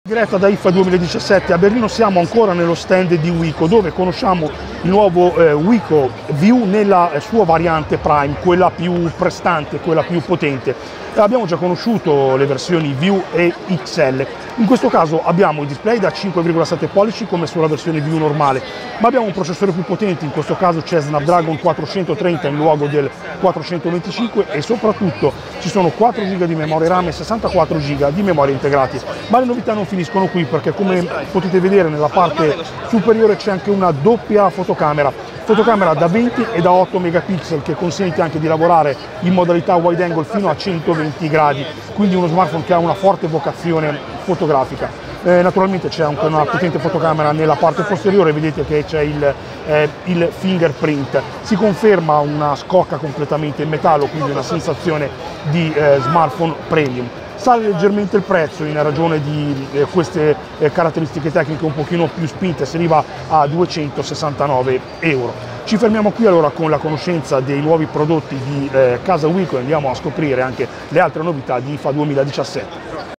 Diretta da IFA 2017 a Berlino, siamo ancora nello stand di Wico, dove conosciamo il nuovo Wico View nella sua variante Prime, quella più prestante, quella più potente. Abbiamo già conosciuto le versioni View e XL. In questo caso abbiamo il display da 5,7 pollici come sulla versione View normale, ma abbiamo un processore più potente, in questo caso c'è Snapdragon 430 in luogo del 425 e soprattutto ci sono 4 GB di memoria RAM e 64 GB di memoria integrati. Ma le novità non finiscono qui, perché come potete vedere nella parte superiore c'è anche una doppia fotocamera da 20 e da 8 megapixel che consente anche di lavorare in modalità wide angle fino a 120 gradi, quindi uno smartphone che ha una forte vocazione fotografica. Naturalmente c'è anche una potente fotocamera nella parte posteriore, vedete che c'è il fingerprint, si conferma una scocca completamente in metallo, quindi una sensazione di smartphone premium. Sale leggermente il prezzo in ragione di queste caratteristiche tecniche un pochino più spinte, si arriva a 269 euro. Ci fermiamo qui allora con la conoscenza dei nuovi prodotti di casa Wico e andiamo a scoprire anche le altre novità di IFA 2017.